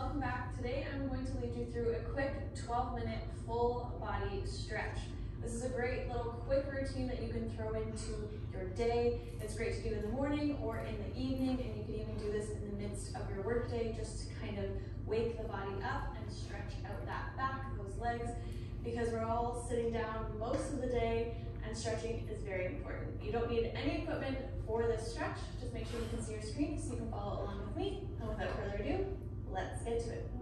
welcome back. Today I'm going to lead you through a quick 12-minute full body stretch. This is a great little quick routine that you can throw into your day. It's great to do in the morning or in the evening, and you can even do this in the midst of your workday just to kind of wake the body up and stretch out that back, those legs, because we're all sitting down most of the day and stretching is very important. You don't need any equipment for this stretch. Just make sure you can see your screen so you can follow along with me. And without further ado, let's get to it.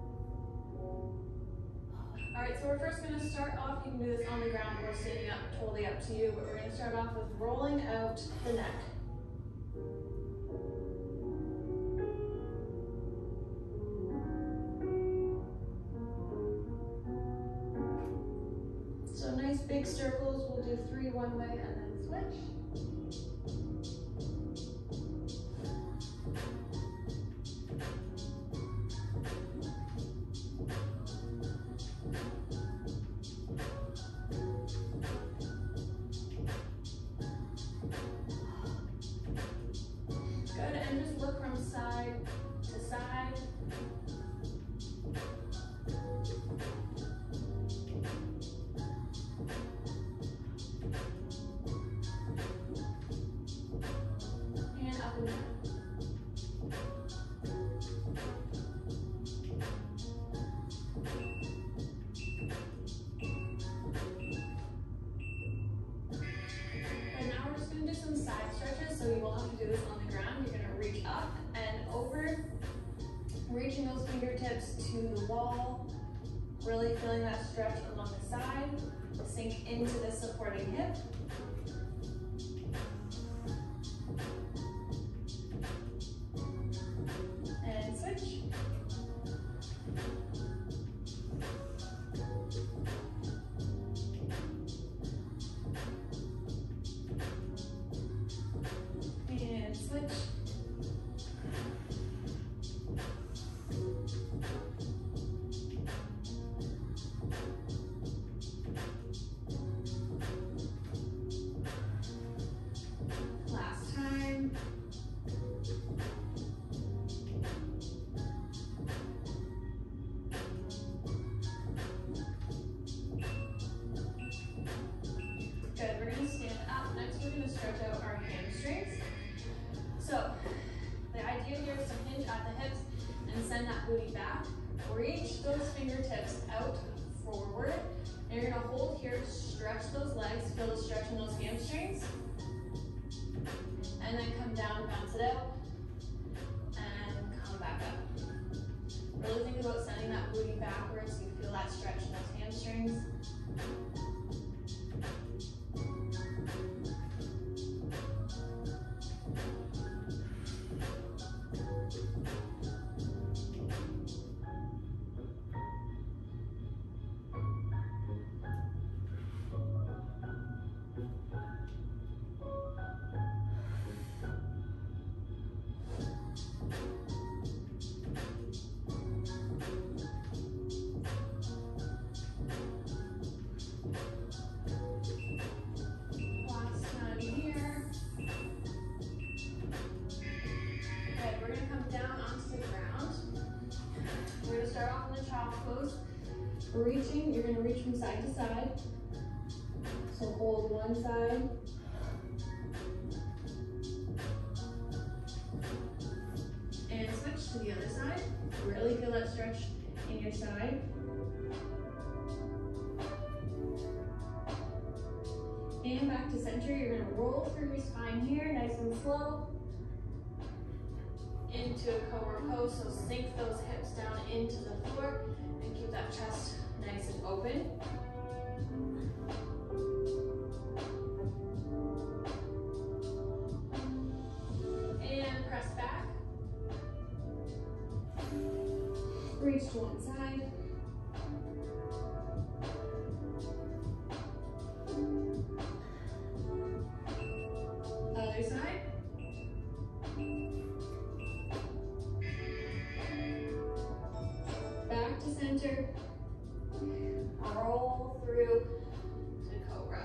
All right, so we're first gonna start off, you can do this on the ground or standing up, totally up to you, but we're gonna start off with rolling out the neck. So nice big circles, we'll do 3 one way and then switch. Good, and just look from side to side. And up and down. And now we're just going to do some side stretches, so you will have to do this on the ground. You're going to reach up and over, reaching those fingertips to the wall, really feeling that stretch along the side, sink into the supporting hip. And switch. And switch. Last time. Good, we're gonna stand up. Next, we're gonna stretch out our hamstrings. So, the idea here is to hinge at the hips and send that booty back. Reach those fingertips out forward. And you're gonna hold here, stretch those legs, feel the stretch in those hamstrings. And then come down, bounce it out, and come back up. Really think about sending that booty backwards so you feel that stretch in those hamstrings. Last time here. Good, we're gonna come down onto the ground. We're gonna start off in the child's pose. Reaching, you're gonna reach from side to side. So hold one side. And switch to the other side. Really feel that stretch in your side. And back to center, you're gonna roll through your spine here, nice and slow. Into a cobra pose, so sink those hips down into the floor and keep that chest nice and open. And press back. Reach to one side. Other side. Back to center. Roll through to cobra.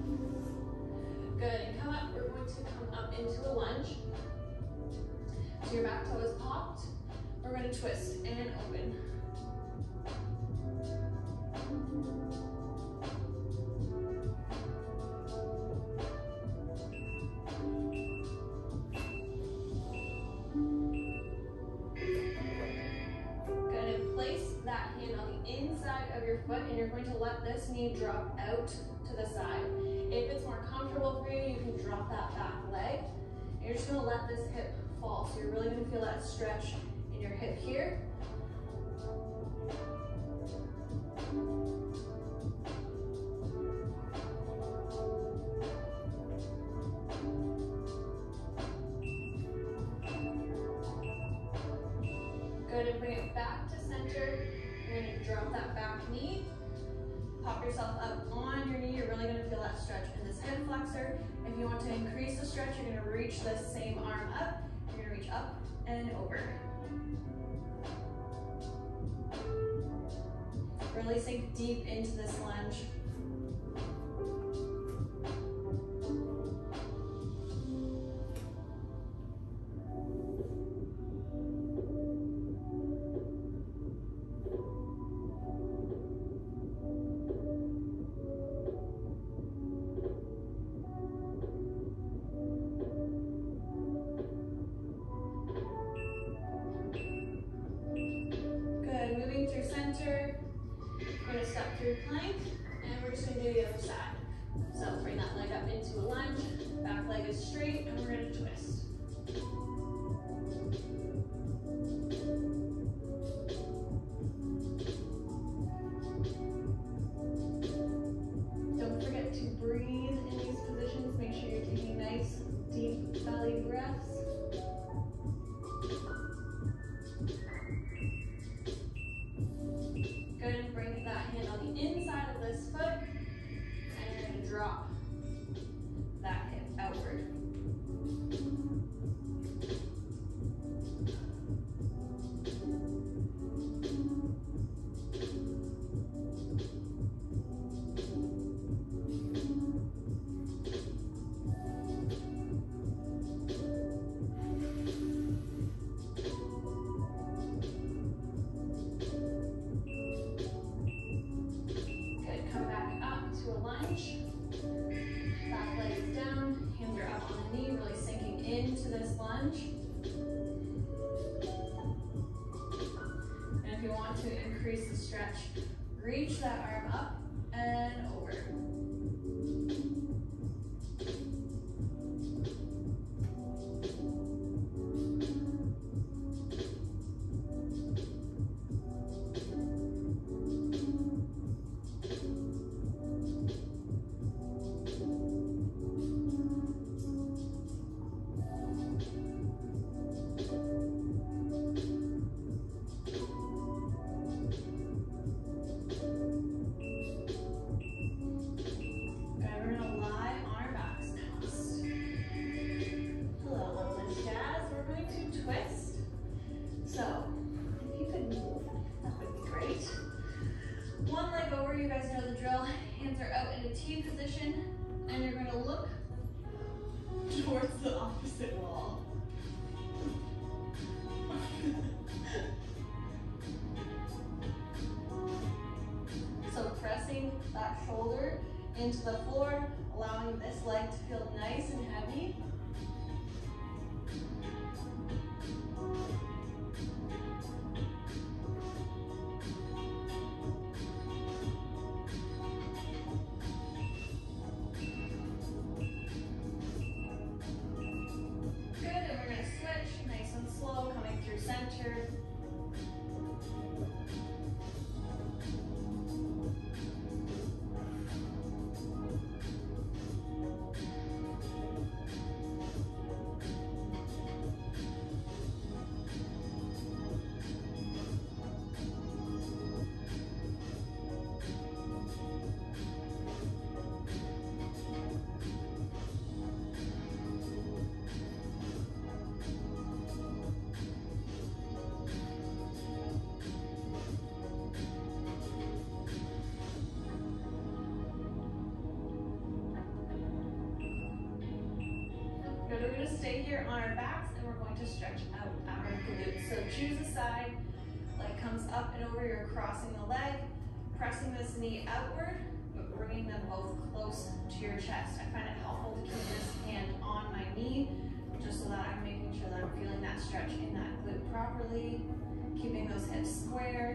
Good, and come up, we're going to come up into a lunge. So your back toe is popped. We're going to twist and open. Good, and place that hand on the inside of your foot, and you're going to let this knee drop out to the side. If it's more comfortable for you, you can drop that back leg. And you're just going to let this hip fall. So you're really going to feel that stretch in your hip here. Good, and bring it back to center. You're going to drop that back knee. Pop yourself up on your knee. You're really going to feel that stretch in this hip flexor. If you want to increase the stretch, you're going to reach this same arm up. You're going to reach up and over. Really sink deep into this lunge. Good, moving through center. We're going to step through plank, and we're just going to do the other side. So bring that leg up into a lunge, back leg is straight, and we're going to twist. Don't forget to breathe in these positions. Make sure you're taking nice, deep belly breaths. Good, and bring that hand on the inside of this foot, and you're going to drop that hip outward. Back leg is down, hands are up on the knee, really sinking into this lunge. And if you want to increase the stretch, reach that arm up and over. One leg over, you guys know the drill. Hands are out in a T position, and you're gonna look towards the opposite wall. So pressing that shoulder into the floor, allowing this leg to feel nice and heavy. Center. Good, we're going to stay here on our backs, and we're going to stretch out So choose a side, leg comes up and over, you're crossing the leg, pressing this knee outward, but bringing them both close to your chest. I find it helpful to keep this hand on my knee, just so that I'm making sure that I'm feeling that stretch in that glute properly, keeping those hips square.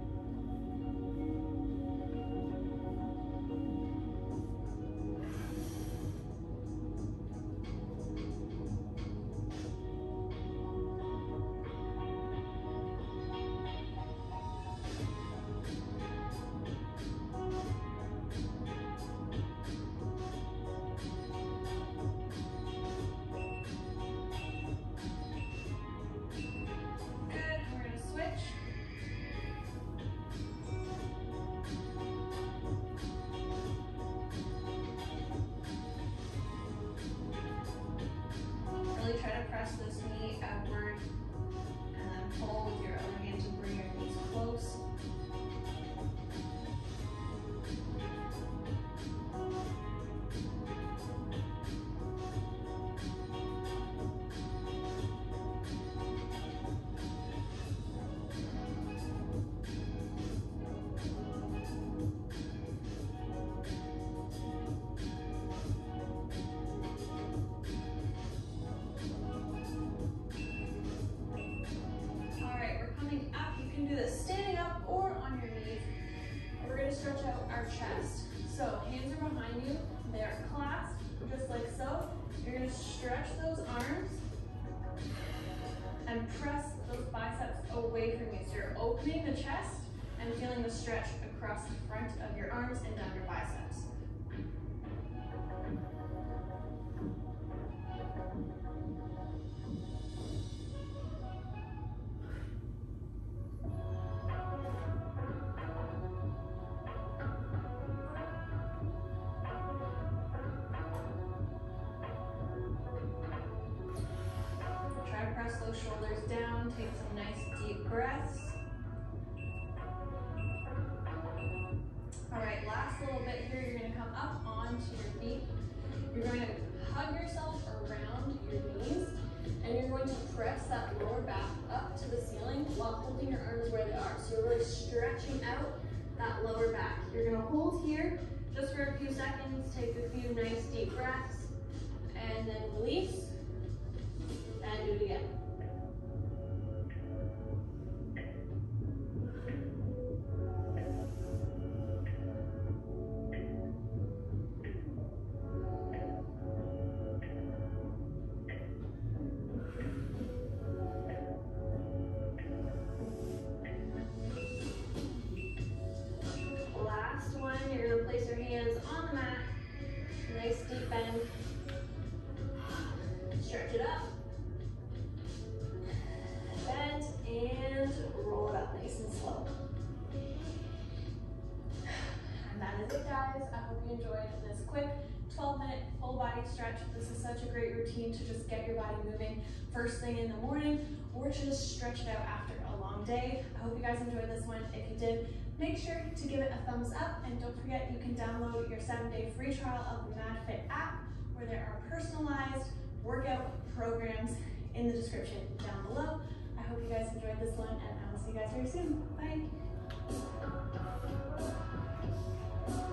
Try to press this knee outward and then pull with your other hand to bring your knees close. Stretch out our chest. So hands are behind you, they are clasped, just like so. You're gonna stretch those arms and press those biceps away from you. So you're opening the chest and feeling the stretch across the front of your arms and down your biceps. Press those shoulders down, take some nice deep breaths. All right, last little bit here, you're gonna come up onto your feet. You're going to hug yourself around your knees, and you're going to press that lower back up to the ceiling while holding your arms where they are. So you're really stretching out that lower back. You're gonna hold here just for a few seconds, take a few nice deep breaths, and then release. And do it again. Last one, you're going to place your hands on the mat. Nice deep bend. Stretch it up. Bend and roll it up nice and slow. And that is it, guys. I hope you enjoyed this quick 12-minute full body stretch. This is such a great routine to just get your body moving first thing in the morning, or to just stretch it out after a long day. I hope you guys enjoyed this one. If you did, make sure to give it a thumbs up, and don't forget you can download your 7-day free trial of the MadFit app, where there are personalized workout programs in the description down below. I hope you guys enjoyed this one, and I will see you guys very soon. Bye.